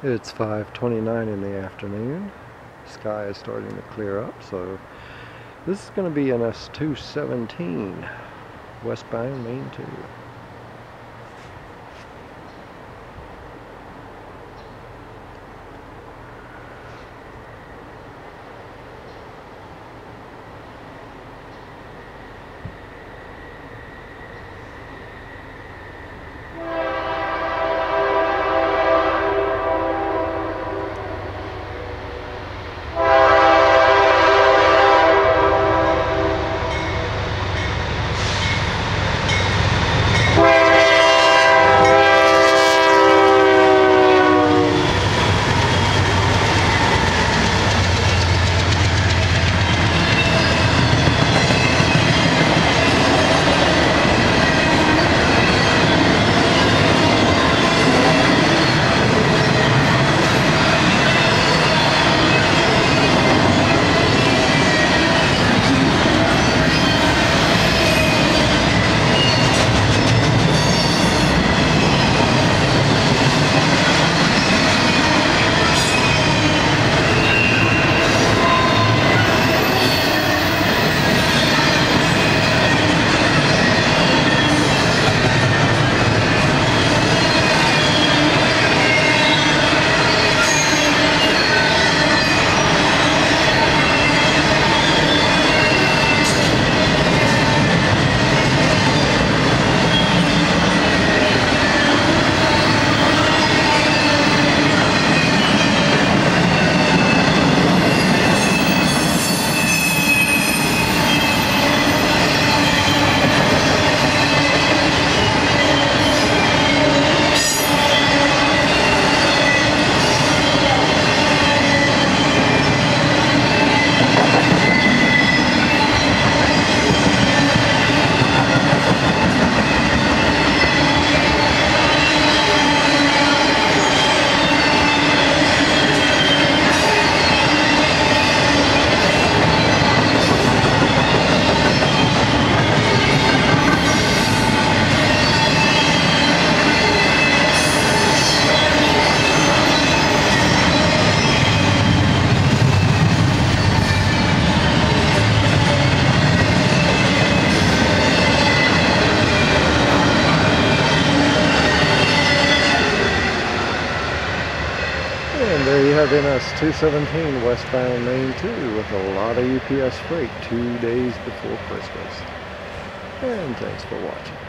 It's 5:29 in the afternoon. Sky is starting to clear up, so this is going to be an S217 westbound Main 2. And there you have NS217 westbound Main 2 with a lot of UPS freight 2 days before Christmas. And thanks for watching.